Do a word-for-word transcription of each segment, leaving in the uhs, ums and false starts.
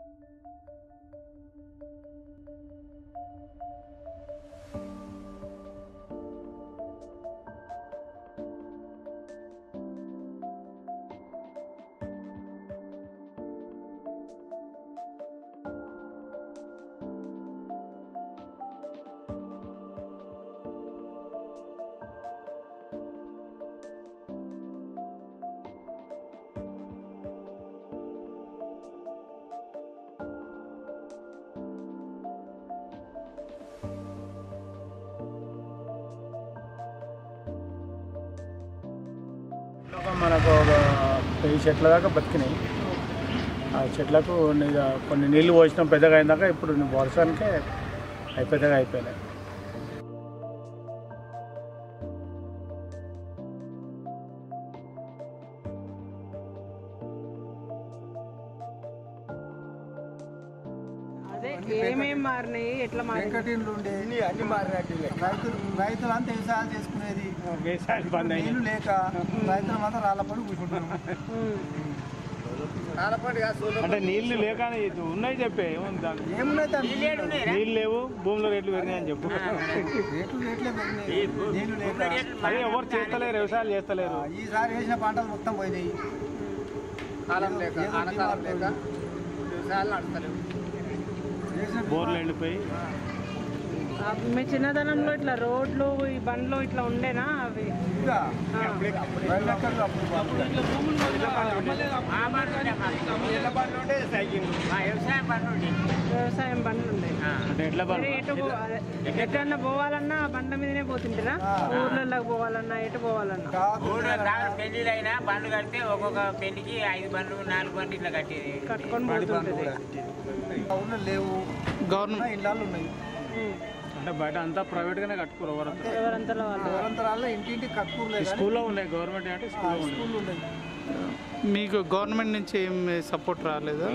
మనకు ఒక వెయ్యి చెట్ల దాకా బతికినాయి. ఆ చెట్లకు కొన్ని నీళ్లు పోసినాం పెద్దగా అయిన దాకా. ఇప్పుడు వర్షానికే పెద్దగా అయిపోయినాయి. ఏమేమి మారినాయి, ఎట్లా వెంకటీన్లు ఉండే అన్ని మారినట్టు. రైతులు రైతులు అంతా వ్యవసాయాలు చేసుకునేది, నీళ్లు లేక రైతులు మాత్రం రాళ్ళ పడి కూర్చుంటున్నాం. అంటే నీళ్లు లేక ఉన్నాయి చెప్పే ఏమున్నాయి, నీళ్ళు లేవు, భూమిలో రేట్లు పెరిగినాయని చెప్పు. రేట్లు రేట్లే పెరిగినాయి, నీళ్లు లేక. అదే ఎవరు చేస్తలేరు, వ్యవసాయాలు చేస్తలేరు. ఈసారి వేసిన పంటలు మొత్తం పోయినాయి. కాలం లేక ఆనకాలం లేక వ్యవసాయాలు నడుస్తలేవు, బోర్లు ఎండిపోయి. మీ చిన్నతనంలో ఇట్లా రోడ్లు ఈ బండ్లు ఇట్లా ఉండేనా? అవి వ్యవసాయం బండ్లు ఉండే. ఎట్లన్నా పోవాలన్నా బండ్ల మీదనే పోతుంటారా? ఊర్లలోకి పోవాలన్నా, ఎటు పోవాలన్నా పెళ్లిలైనా బండ్లు కడితే ఒక్కొక్క పెళ్లికి ఐదు బండ్లు నాలుగు బండ్లు ఇట్లా కట్టేది, కట్టుకొని పోతుంటది. లేవు, గవర్నమెంట్ ఇళ్ళాలు ఉన్నాయి. అంటే బయట అంతా ప్రైవేట్ గానే కట్టుకోరు. ఎవరంతరాల్లో ఇంటింటి కట్టుకోలేదు. స్కూల్లో ఉన్నాయి, గవర్నమెంట్ అంటే స్కూల్లో ఉన్నాయి. మీకు గవర్నమెంట్ నుంచి ఏం సపోర్ట్ రాలేదా?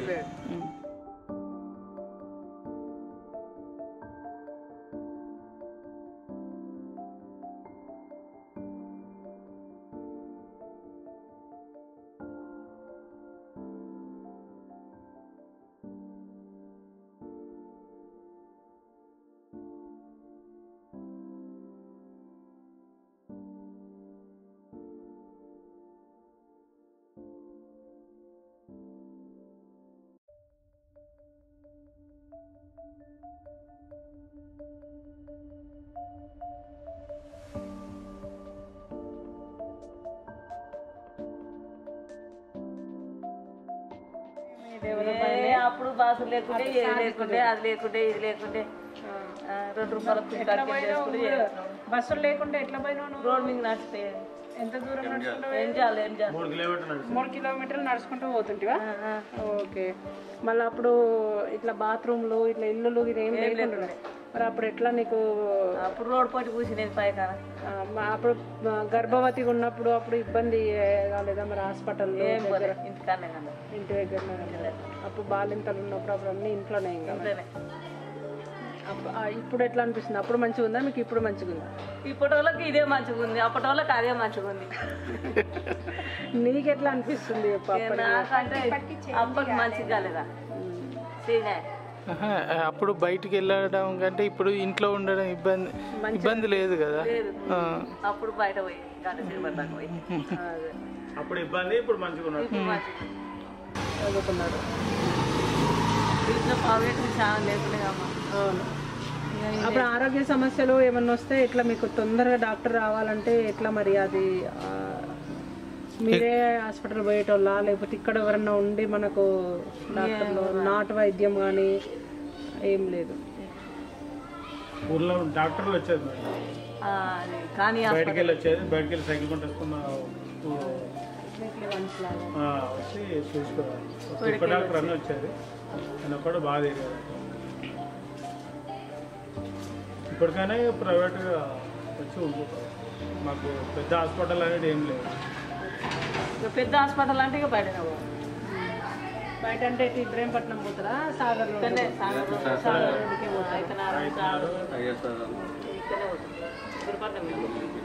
అప్పుడు బాసులు లేకుంటే ఏది లేకుంటే అది లేకుంటే ఇది లేకుంటే రెండు రూపాయలకు బస్సులు లేకుంటే ఎట్లా పోయినా? రోడ్ మీద నడిచిపోయేది. ఎంత దూరం నడుచుకుంటావు? ఎంజాలి ఎంజాలి మూడు కిలోమీటర్లు నడుచుకుంటూ పోతుంటివా? ఓకే. మళ్ళీ అప్పుడు ఇట్లా బాత్రూమ్లు ఇట్లా ఇల్లులు ఇది ఏం లేకుండా మరి అప్పుడు ఎట్లా నీకు? అప్పుడు రోడ్ పోటీ కూర్చునేది పైన. అప్పుడు గర్భవతిగా ఉన్నప్పుడు అప్పుడు ఇబ్బంది కాలేదా మరి? హాస్పిటల్లో ఇంటికన్నా ఇంటి దగ్గర అప్పుడు బాలింతలు ఉన్నప్పుడు అప్పుడు అన్నీ ఇంట్లోనే. ఇప్పుడు ఎట్లా అనిపిస్తుంది? అప్పుడు మంచిగా ఉందా మీకు? ఇప్పుడు మంచిగా ఉందా? ఇప్పటి వాళ్ళకి ఇదే మంచిగా ఉంది, అప్పటి వాళ్ళకి అదే మంచిగా ఉంది. నీకు ఎట్లా అనిపిస్తుంది? నాకంటే అప్పటికి మంచిగా కాలేదా? అప్పుడు బయటికి వెళ్ళడం కంటే ఇప్పుడు ఇంట్లో ఉండడం ఇబ్బంది ఇబ్బంది లేదు కదా? అప్పుడు బయట పోయి పోయి అప్పుడు ఇబ్బంది, ఇప్పుడు మంచిగా ఉన్నాడు. చదువుకున్నాడు. చాలా లేకుండా. అప్పుడు ఆరోగ్య సమస్యలు ఏమన్నా వస్తే ఎట్లా మీకు తొందరగా డాక్టర్ రావాలంటే ఎట్లా మరి? అది మీరే హాస్పిటల్ పోయేటోళ్ళ లేకపోతే ఇక్కడ ఎవరన్నా ఉండి మనకు డాక్టర్లు నాటు వైద్యం కానీ ఏం లేదు? ఊర్లో డాక్టర్లు వచ్చేది కానీ బయటకు వెళ్ళి వచ్చేది, బయటకు వెళ్ళి సైకిల్ కొంటే వచ్చి చూసుకోవాలి. డాక్టర్ అన్నీ వచ్చేది, ఆయన కూడా బాగా తెలియదు. ఇప్పటికైనా ప్రైవేట్గా వచ్చి ఉండిపోతారు. మాకు పెద్ద హాస్పిటల్ అనేది ఏం లేదు. పెద్ద హాస్పిటల్ అంటే ఇక బయట బయట అంటే ఇబ్రహీంపట్నం పోతారా? సాగర్ సాగర్